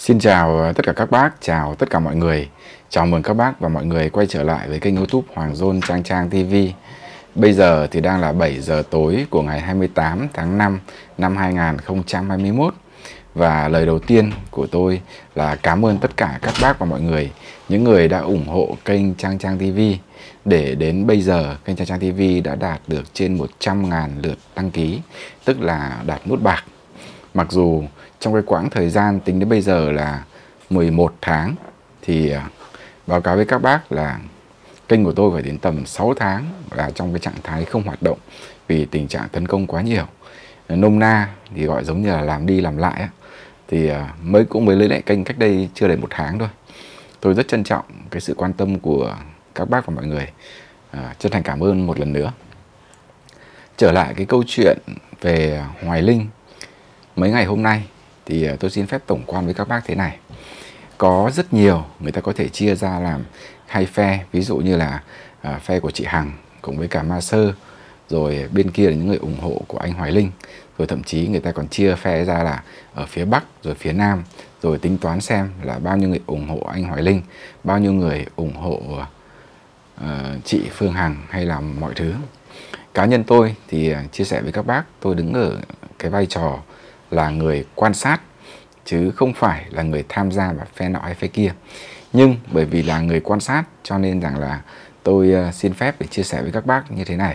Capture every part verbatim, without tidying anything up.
Xin chào tất cả các bác, chào tất cả mọi người. Chào mừng các bác và mọi người quay trở lại với kênh YouTube Hoàng John Trang Trang ti vi. Bây giờ thì đang là bảy giờ tối của ngày hai mươi tám tháng năm năm hai nghìn không trăm hai mươi mốt. Và lời đầu tiên của tôi là cảm ơn tất cả các bác và mọi người, những người đã ủng hộ kênh Trang Trang ti vi. Để đến bây giờ kênh Trang Trang ti vi đã đạt được trên một trăm nghìn lượt đăng ký, tức là đạt nút bạc. Mặc dù trong cái quãng thời gian tính đến bây giờ là mười một tháng thì báo cáo với các bác là kênh của tôi phải đến tầm sáu tháng là trong cái trạng thái không hoạt động vì tình trạng tấn công quá nhiều. Nôm na thì gọi giống như là làm đi làm lại. Thì mới cũng mới lấy lại kênh cách đây chưa đầy một tháng thôi. Tôi rất trân trọng cái sự quan tâm của các bác và mọi người. À, chân thành cảm ơn một lần nữa. Trở lại cái câu chuyện về Hoài Linh mấy ngày hôm nay thì tôi xin phép tổng quan với các bác thế này. Có rất nhiều người ta có thể chia ra làm hai phe, ví dụ như là à, phe của chị Hằng cùng với cả Ma Sơ, rồi bên kia là những người ủng hộ của anh Hoài Linh, rồi thậm chí người ta còn chia phe ra là ở phía Bắc rồi phía Nam, rồi tính toán xem là bao nhiêu người ủng hộ anh Hoài Linh, bao nhiêu người ủng hộ uh, chị Phương Hằng hay là mọi thứ. Cá nhân tôi thì chia sẻ với các bác, tôi đứng ở cái vai trò là người quan sát chứ không phải là người tham gia vào phe nọ hay phe kia. Nhưng bởi vì là người quan sát cho nên rằng là tôi xin phép để chia sẻ với các bác như thế này.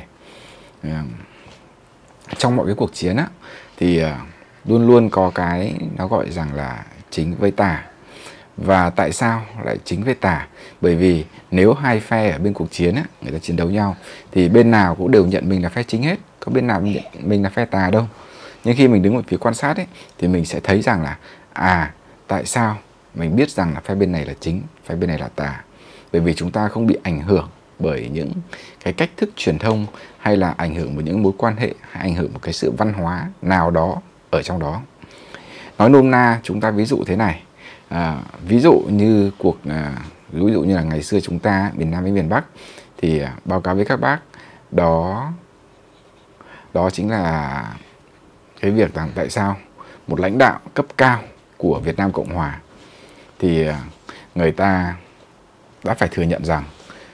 Trong mọi cái cuộc chiến á, thì luôn luôn có cái nó gọi rằng là chính với tà. Và tại sao lại chính với tà? Bởi vì nếu hai phe ở bên cuộc chiến á, người ta chiến đấu nhau thì bên nào cũng đều nhận mình là phe chính hết, có bên nào nhận mình là phe tà đâu. Nhưng khi mình đứng ở phía quan sát ấy, thì mình sẽ thấy rằng là à, tại sao mình biết rằng là phe bên này là chính, phe bên này là tà? Bởi vì chúng ta không bị ảnh hưởng bởi những cái cách thức truyền thông, hay là ảnh hưởng bởi những mối quan hệ, hay ảnh hưởng một cái sự văn hóa nào đó ở trong đó. Nói nôm na, chúng ta ví dụ thế này. À, ví dụ như cuộc à, ví dụ như là ngày xưa chúng ta miền Nam với miền Bắc thì à, báo cáo với các bác đó đó chính là cái việc rằng tại sao một lãnh đạo cấp cao của Việt Nam Cộng Hòa thì à, người ta đã phải thừa nhận rằng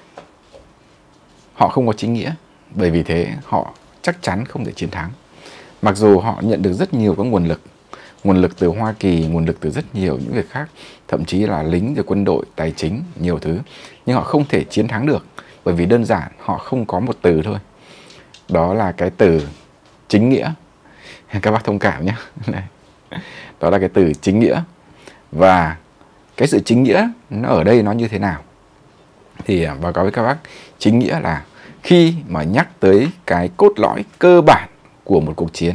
họ không có chính nghĩa, bởi vì thế họ chắc chắn không thể chiến thắng. Mặc dù họ nhận được rất nhiều các nguồn lực, nguồn lực từ Hoa Kỳ, nguồn lực từ rất nhiều những việc khác, thậm chí là lính, rồi quân đội, tài chính, nhiều thứ, nhưng họ không thể chiến thắng được, bởi vì đơn giản họ không có một từ thôi. Đó là cái từ chính nghĩa. Các bác thông cảm nhé. Đó là cái từ chính nghĩa. Và cái sự chính nghĩa nó ở đây nó như thế nào? Thì báo cáo với các bác, chính nghĩa là khi mà nhắc tới cái cốt lõi cơ bản của một cuộc chiến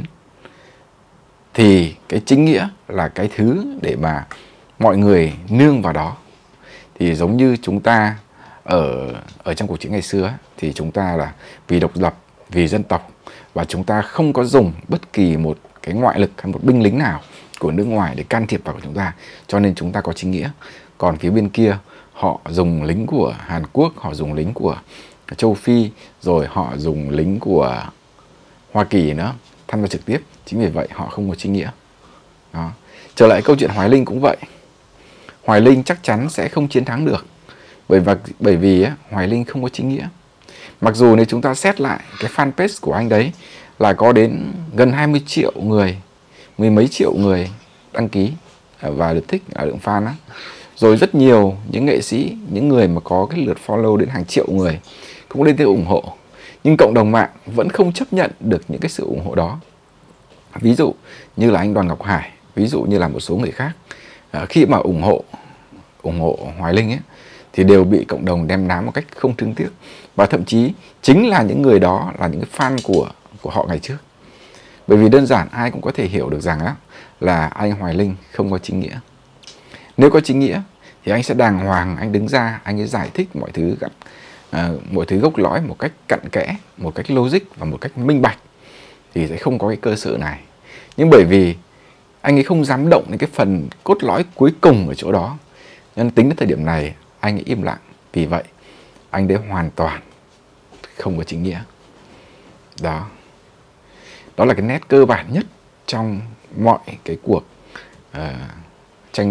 thì cái chính nghĩa là cái thứ để mà mọi người nương vào đó. Thì giống như chúng ta ở ở trong cuộc chiến ngày xưa thì chúng ta là vì độc lập, vì dân tộc, và chúng ta không có dùng bất kỳ một cái ngoại lực hay một binh lính nào của nước ngoài để can thiệp vào của chúng ta, cho nên chúng ta có chính nghĩa. Còn phía bên kia họ dùng lính của Hàn Quốc, họ dùng lính của châu Phi, rồi họ dùng lính của Hoa Kỳ nữa tham gia trực tiếp. Chính vì vậy họ không có chính nghĩa. Đó. Trở lại câu chuyện Hoài Linh cũng vậy. Hoài Linh chắc chắn sẽ không chiến thắng được, bởi vì, bởi vì á, Hoài Linh không có chính nghĩa. Mặc dù nếu chúng ta xét lại cái fanpage của anh đấy là có đến gần hai mươi triệu người, mười mấy triệu người đăng ký và lượt thích ở lượng fan á. Rồi rất nhiều những nghệ sĩ, những người mà có cái lượt follow đến hàng triệu người cũng lên tiếng ủng hộ. Nhưng cộng đồng mạng vẫn không chấp nhận được những cái sự ủng hộ đó. Ví dụ như là anh Đoàn Ngọc Hải, ví dụ như là một số người khác, à, khi mà ủng hộ ủng hộ Hoài Linh ấy, thì đều bị cộng đồng đem đám một cách không thương tiếc. Và thậm chí chính là những người đó là những cái fan của, của họ ngày trước. Bởi vì đơn giản ai cũng có thể hiểu được rằng á, là anh Hoài Linh không có chính nghĩa. Nếu có chính nghĩa thì anh sẽ đàng hoàng, anh đứng ra, anh ấy giải thích mọi thứ, à, mọi thứ gốc lõi một cách cặn kẽ, một cách logic và một cách minh bạch, thì sẽ không có cái cơ sở này. Nhưng bởi vì anh ấy không dám động đến cái phần cốt lõi cuối cùng ở chỗ đó, nên tính đến thời điểm này anh ấy im lặng. Vì vậy anh ấy hoàn toàn không có chính nghĩa. Đó. Đó là cái nét cơ bản nhất trong mọi cái cuộc uh, tranh luận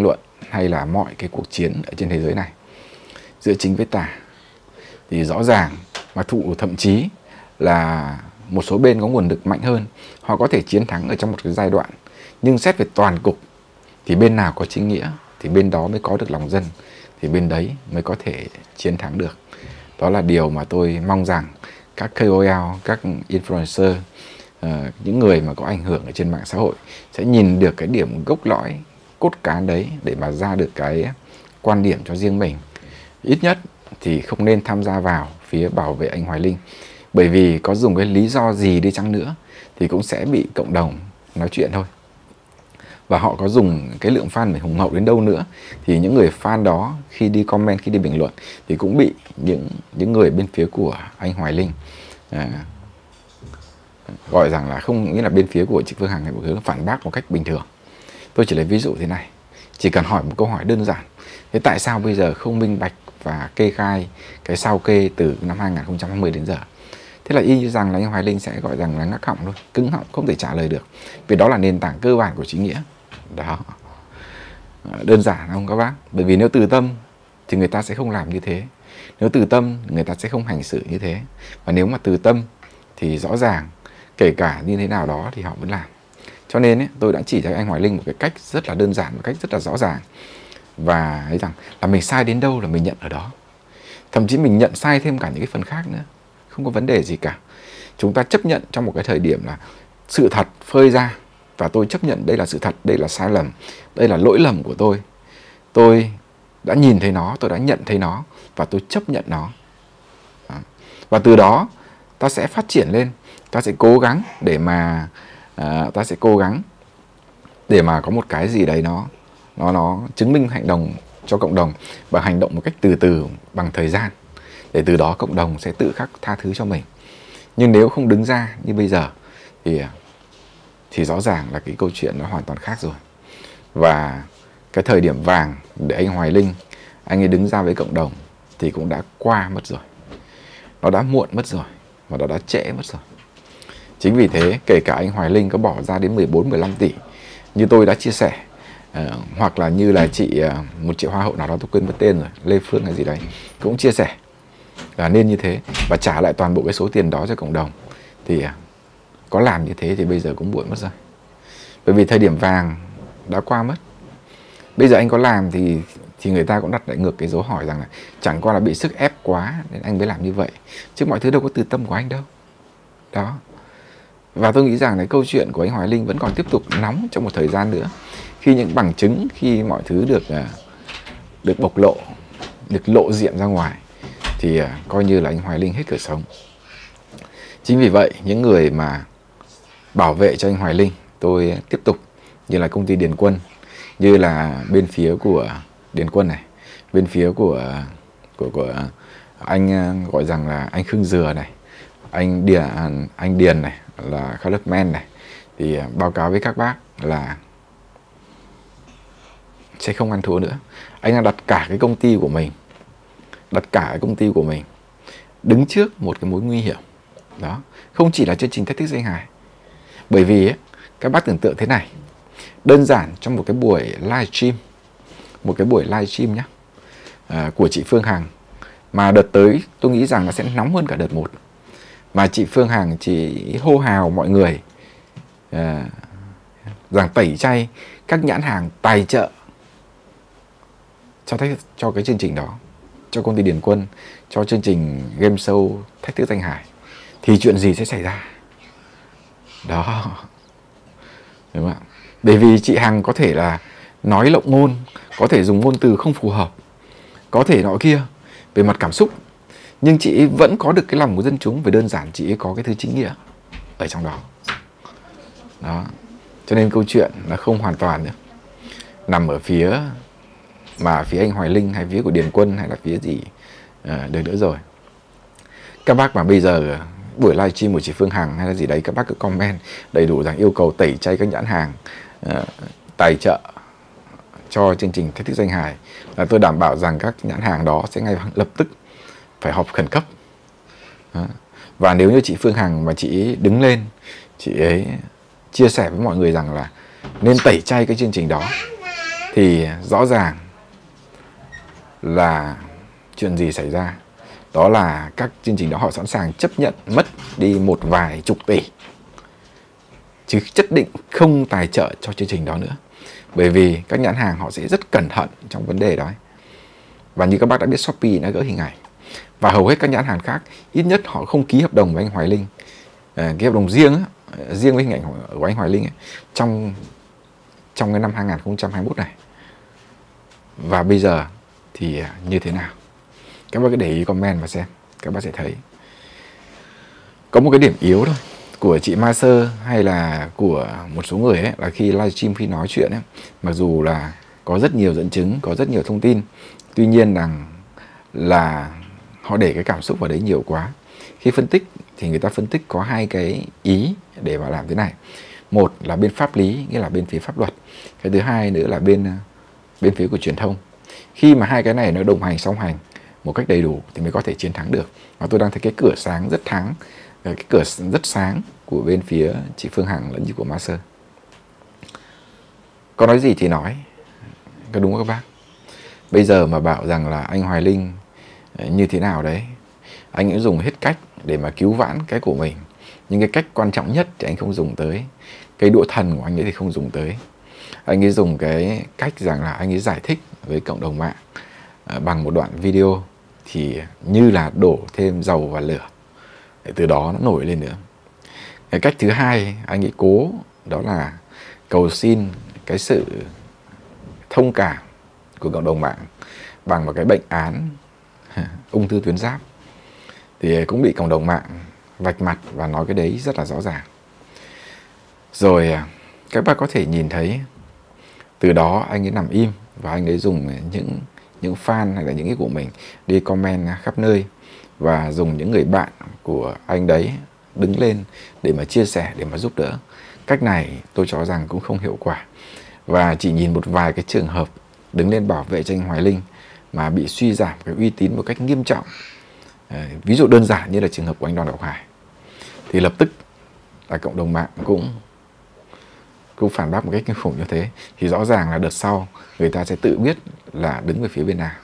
hay là mọi cái cuộc chiến ở trên thế giới này giữa chính với tà, thì rõ ràng mặc thụ thậm chí là một số bên có nguồn lực mạnh hơn, họ có thể chiến thắng ở trong một cái giai đoạn. Nhưng xét về toàn cục thì bên nào có chính nghĩa thì bên đó mới có được lòng dân, thì bên đấy mới có thể chiến thắng được. Đó là điều mà tôi mong rằng các K O L, các influencer, uh, những người mà có ảnh hưởng ở trên mạng xã hội sẽ nhìn được cái điểm gốc lõi, cốt cán đấy để mà ra được cái quan điểm cho riêng mình. Ít nhất thì không nên tham gia vào phía bảo vệ anh Hoài Linh. Bởi vì có dùng cái lý do gì đi chăng nữa thì cũng sẽ bị cộng đồng nói chuyện thôi. Và họ có dùng cái lượng fan mình hùng hậu đến đâu nữa thì những người fan đó khi đi comment, khi đi bình luận thì cũng bị những những người bên phía của anh Hoài Linh à, gọi rằng là không nghĩa là bên phía của chị Phương Hằng hay một thứ phản bác một cách bình thường. Tôi chỉ lấy ví dụ thế này, chỉ cần hỏi một câu hỏi đơn giản: thế tại sao bây giờ không minh bạch và kê khai cái sao kê từ năm hai nghìn không trăm hai mươi đến giờ? Thế là y như rằng là anh Hoài Linh sẽ gọi rằng là ngắc họng thôi, cứng họng, không thể trả lời được. Vì đó là nền tảng cơ bản của chính nghĩa. Đó, đơn giản không các bác? Bởi vì nếu từ tâm thì người ta sẽ không làm như thế. Nếu từ tâm người ta sẽ không hành xử như thế. Và nếu mà từ tâm thì rõ ràng kể cả như thế nào đó thì họ vẫn làm. Cho nên ấy, tôi đã chỉ cho anh Hoài Linh một cái cách rất là đơn giản, một cách rất là rõ ràng. Và thấy rằng là mình sai đến đâu là mình nhận ở đó. Thậm chí mình nhận sai thêm cả những cái phần khác nữa, không có vấn đề gì cả. Chúng ta chấp nhận trong một cái thời điểm là sự thật phơi ra, và tôi chấp nhận đây là sự thật, đây là sai lầm, đây là lỗi lầm của tôi. Tôi đã nhìn thấy nó, tôi đã nhận thấy nó, và tôi chấp nhận nó. Và từ đó ta sẽ phát triển lên, ta sẽ cố gắng để mà à, ta sẽ cố gắng để mà có một cái gì đấy nó nó nó chứng minh hành động cho cộng đồng, và hành động một cách từ từ bằng thời gian, để từ đó cộng đồng sẽ tự khắc tha thứ cho mình. Nhưng nếu không đứng ra như bây giờ thì thì rõ ràng là cái câu chuyện nó hoàn toàn khác rồi. Và cái thời điểm vàng để anh Hoài Linh anh ấy đứng ra với cộng đồng thì cũng đã qua mất rồi. Nó đã muộn mất rồi, và nó đã trễ mất rồi. Chính vì thế kể cả anh Hoài Linh có bỏ ra đến mười bốn mười lăm tỷ như tôi đã chia sẻ, uh, hoặc là như là chị uh, một chị hoa hậu nào đó tôi quên mất tên rồi, Lê Phương hay gì đấy, cũng chia sẻ là nên như thế và trả lại toàn bộ cái số tiền đó cho cộng đồng, thì uh, có làm như thế thì bây giờ cũng muộn mất rồi. Bởi vì thời điểm vàng đã qua mất. Bây giờ anh có làm thì thì người ta cũng đặt lại ngược cái dấu hỏi rằng là chẳng qua là bị sức ép quá nên anh mới làm như vậy, chứ mọi thứ đâu có từ tâm của anh đâu. Đó. Và tôi nghĩ rằng cái câu chuyện của anh Hoài Linh vẫn còn tiếp tục nóng trong một thời gian nữa. Khi những bằng chứng, khi mọi thứ được được bộc lộ, được lộ diện ra ngoài, thì coi như là anh Hoài Linh hết cửa sống. Chính vì vậy, những người mà bảo vệ cho anh Hoài Linh, tôi tiếp tục như là công ty Điền Quân, như là bên phía của Điền Quân này, bên phía của của của anh gọi rằng là anh Khương Dừa này, anh Điền anh Điền này, là Khaled này, thì báo cáo với các bác là sẽ không ăn thua nữa. Anh đã đặt cả cái công ty của mình, đặt cả cái công ty của mình đứng trước một cái mối nguy hiểm. Đó, không chỉ là chương trình Thách Thức Danh Hài. Bởi vì ấy, các bác tưởng tượng thế này, đơn giản trong một cái buổi live stream, một cái buổi live stream nhá, à, của chị Phương Hằng, mà đợt tới tôi nghĩ rằng nó sẽ nóng hơn cả đợt một, mà chị Phương Hằng chỉ hô hào mọi người à, rằng tẩy chay các nhãn hàng tài trợ cho, thách, cho cái chương trình đó, cho công ty Điền Quân, cho chương trình game show Thách Thức Danh Hài, thì chuyện gì sẽ xảy ra? Đó, đúng không ạ? Bởi vì chị Hằng có thể là nói lộng ngôn, có thể dùng ngôn từ không phù hợp, có thể nọ kia về mặt cảm xúc, nhưng chị ấy vẫn có được cái lòng của dân chúng, vì đơn giản chị ấy có cái thứ chính nghĩa ở trong đó. Đó, cho nên câu chuyện nó không hoàn toàn nữa nằm ở phía mà phía anh Hoài Linh hay phía của Điền Quân hay là phía gì à, được nữa rồi. Các bác mà bây giờ buổi live stream của chị Phương Hằng hay là gì đấy, các bác cứ comment đầy đủ rằng yêu cầu tẩy chay các nhãn hàng uh, tài trợ cho chương trình Thách Thức Danh Hài, là tôi đảm bảo rằng các nhãn hàng đó sẽ ngay lập tức phải họp khẩn cấp. Đó. Và nếu như chị Phương Hằng mà chị ấy đứng lên, chị ấy chia sẻ với mọi người rằng là nên tẩy chay cái chương trình đó, thì rõ ràng là chuyện gì xảy ra? Đó là các chương trình đó họ sẵn sàng chấp nhận mất đi một vài chục tỷ, chứ nhất định không tài trợ cho chương trình đó nữa. Bởi vì các nhãn hàng họ sẽ rất cẩn thận trong vấn đề đó. Và như các bác đã biết, Shopee đã gỡ hình ảnh. Và hầu hết các nhãn hàng khác, ít nhất họ không ký hợp đồng với anh Hoài Linh. À, cái hợp đồng riêng, riêng với hình ảnh của anh Hoài Linh ấy, trong, trong cái năm hai nghìn không trăm hai mươi mốt này. Và bây giờ thì như thế nào? Các bác cứ để ý comment và xem, các bác sẽ thấy. Có một cái điểm yếu thôi của chị Ma Sơ hay là của một số người ấy, là khi livestream, khi nói chuyện ấy, mặc dù là có rất nhiều dẫn chứng, có rất nhiều thông tin, tuy nhiên rằng là họ để cái cảm xúc vào đấy nhiều quá. Khi phân tích thì người ta phân tích có hai cái ý để mà làm thế này. Một là bên pháp lý, nghĩa là bên phía pháp luật. Cái thứ hai nữa là bên bên phía của truyền thông. Khi mà hai cái này nó đồng hành song hành một cách đầy đủ thì mới có thể chiến thắng được. Và tôi đang thấy cái cửa sáng rất thắng, cái cửa rất sáng của bên phía chị Phương Hằng lẫn như của Ma Sơ. Có nói gì thì nói, có đúng không các bác? Bây giờ mà bảo rằng là anh Hoài Linh như thế nào đấy, anh ấy dùng hết cách để mà cứu vãn cái của mình, nhưng cái cách quan trọng nhất thì anh không dùng tới. Cái đũa thần của anh ấy thì không dùng tới. Anh ấy dùng cái cách rằng là anh ấy giải thích với cộng đồng mạng bằng một đoạn video, thì như là đổ thêm dầu vào lửa để từ đó nó nổi lên nữa. Cái cách thứ hai anh ấy cố, đó là cầu xin cái sự thông cảm của cộng đồng mạng bằng một cái bệnh án ung thư tuyến giáp. Thì cũng bị cộng đồng mạng vạch mặt và nói cái đấy rất là rõ ràng. Rồi các bác có thể nhìn thấy từ đó anh ấy nằm im và anh ấy dùng những những fan hay là những cái của mình đi comment khắp nơi, và dùng những người bạn của anh đấy đứng lên để mà chia sẻ, để mà giúp đỡ. Cách này tôi cho rằng cũng không hiệu quả. Và chỉ nhìn một vài cái trường hợp đứng lên bảo vệ cho anh Hoài Linh mà bị suy giảm cái uy tín một cách nghiêm trọng, à, ví dụ đơn giản như là trường hợp của anh Đoàn Ngọc Hải, thì lập tức là cộng đồng mạng cũng cũng phản bác một cách kinh khủng như thế. Thì rõ ràng là đợt sau người ta sẽ tự biết là đứng về phía bên nào.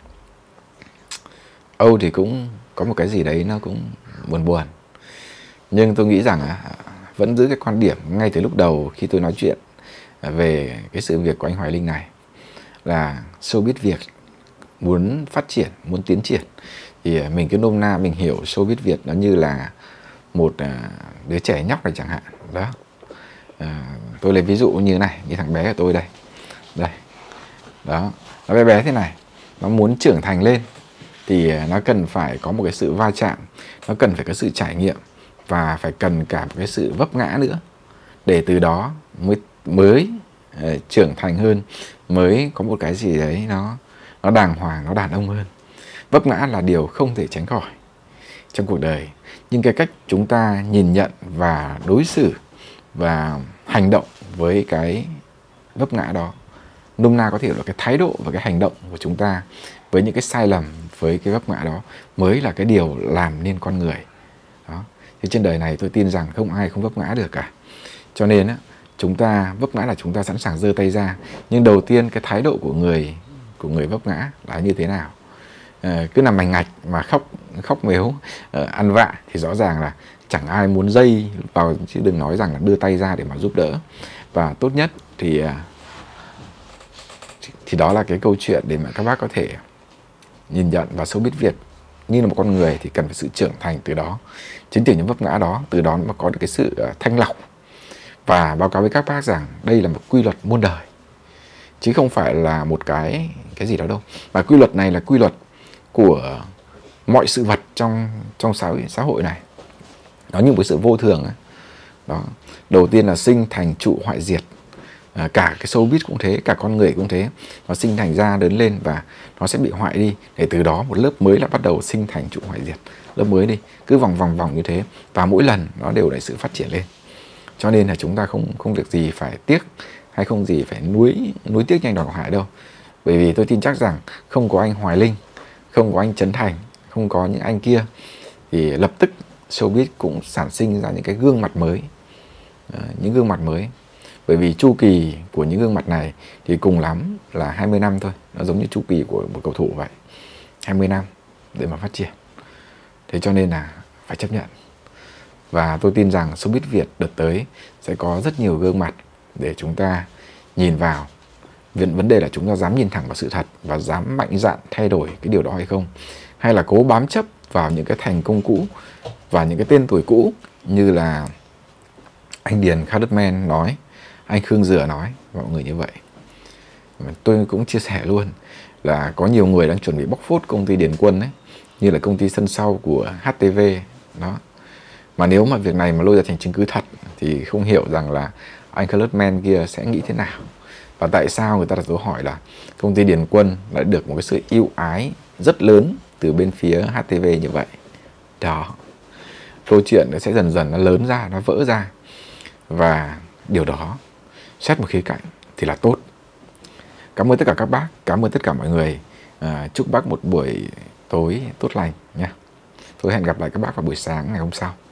Âu thì cũng có một cái gì đấy nó cũng buồn buồn. Nhưng tôi nghĩ rằng vẫn giữ cái quan điểm ngay từ lúc đầu khi tôi nói chuyện về cái sự việc của anh Hoài Linh này, là showbiz Việt muốn phát triển, muốn tiến triển, thì mình cứ nôm na mình hiểu showbiz Việt nó như là một đứa trẻ nhóc này chẳng hạn. Đó, à, tôi lấy ví dụ như này, như thằng bé của tôi đây, đây, đó, nó bé bé thế này, nó muốn trưởng thành lên thì nó cần phải có một cái sự va chạm, nó cần phải có sự trải nghiệm, và phải cần cả một cái sự vấp ngã nữa, để từ đó mới mới uh, trưởng thành hơn, mới có một cái gì đấy nó nó đàng hoàng, nó đàn ông hơn. Vấp ngã là điều không thể tránh khỏi trong cuộc đời, nhưng cái cách chúng ta nhìn nhận và đối xử và hành động với cái vấp ngã đó, nôm na có thể là cái thái độ và cái hành động của chúng ta với những cái sai lầm, với cái vấp ngã đó mới là cái điều làm nên con người. Đó. Thì trên đời này tôi tin rằng không ai không vấp ngã được cả. Cho nên á, chúng ta vấp ngã là chúng ta sẵn sàng giơ tay ra. Nhưng đầu tiên cái thái độ của người của người vấp ngã là như thế nào? À, cứ nằm mảnh ngạch mà khóc khóc mếu, uh, ăn vạ thì rõ ràng là chẳng ai muốn dây vào, chứ đừng nói rằng là đưa tay ra để mà giúp đỡ. Và tốt nhất thì uh, thì đó là cái câu chuyện để mà các bác có thể nhìn nhận và showbiz Việt như là một con người thì cần phải sự trưởng thành từ đó. Chính từ những vấp ngã đó, từ đó mà có được cái sự thanh lọc. Và báo cáo với các bác rằng đây là một quy luật muôn đời, chứ không phải là một cái cái gì đó đâu. Và quy luật này là quy luật của mọi sự vật trong trong xã hội, xã hội này. Nó như một sự vô thường ấy. Đó. Đầu tiên là sinh thành trụ hoại diệt. À, cả cái showbiz cũng thế, cả con người cũng thế. Nó sinh thành ra lớn lên và nó sẽ bị hoại đi, để từ đó một lớp mới lại bắt đầu sinh thành trụ hoại diệt. Lớp mới đi, cứ vòng vòng vòng như thế. Và mỗi lần nó đều là sự phát triển lên. Cho nên là chúng ta không không việc gì phải tiếc, hay không gì phải nuối nuối tiếc như anh Đoàn Ngọc Hải đâu. Bởi vì tôi tin chắc rằng không có anh Hoài Linh, không có anh Trấn Thành, không có những anh kia, thì lập tức showbiz cũng sản sinh ra những cái gương mặt mới, à, những gương mặt mới. Bởi vì chu kỳ của những gương mặt này thì cùng lắm là hai mươi năm thôi. Nó giống như chu kỳ của một cầu thủ vậy, hai mươi năm để mà phát triển. Thế cho nên là phải chấp nhận. Và tôi tin rằng showbiz Việt đợt tới sẽ có rất nhiều gương mặt để chúng ta nhìn vào. Vấn đề là chúng ta dám nhìn thẳng vào sự thật và dám mạnh dạn thay đổi cái điều đó hay không. Hay là cố bám chấp vào những cái thành công cũ và những cái tên tuổi cũ, như là anh Điền Khadutman nói, anh Khương Dừa nói, mọi người như vậy. Tôi cũng chia sẻ luôn là có nhiều người đang chuẩn bị bóc phốt công ty Điền Quân ấy, như là công ty sân sau của hát tê vê đó. Mà nếu mà việc này mà lôi ra thành chứng cứ thật thì không hiểu rằng là anh Khadutman kia sẽ nghĩ thế nào. Và tại sao người ta đặt dấu hỏi là công ty Điền Quân lại được một cái sự ưu ái rất lớn từ bên phía hát tê vê như vậy. Đó, câu chuyện nó sẽ dần dần nó lớn ra, nó vỡ ra. Và điều đó xét một khía cạnh thì là tốt. Cảm ơn tất cả các bác, cảm ơn tất cả mọi người. à, Chúc bác một buổi tối tốt lành nha. Tôi hẹn gặp lại các bác vào buổi sáng ngày hôm sau.